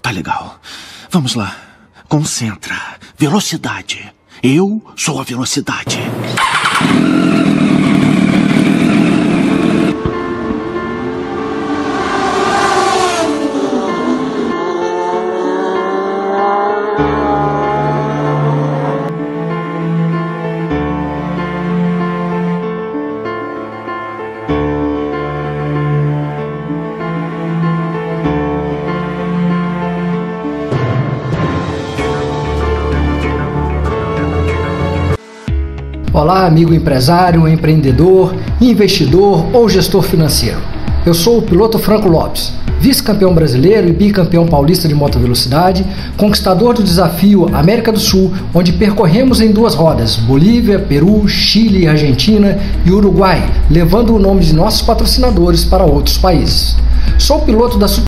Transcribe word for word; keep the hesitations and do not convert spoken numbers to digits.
tá legal. Vamos lá. Concentra. Velocidade. Eu sou a velocidade. Olá, amigo empresário, empreendedor, investidor ou gestor financeiro. Eu sou o piloto Franco Lopes, vice-campeão brasileiro e bicampeão paulista de motovelocidade, conquistador do desafio América do Sul, onde percorremos em duas rodas, Bolívia, Peru, Chile, Argentina e Uruguai, levando o nome de nossos patrocinadores para outros países. Sou piloto da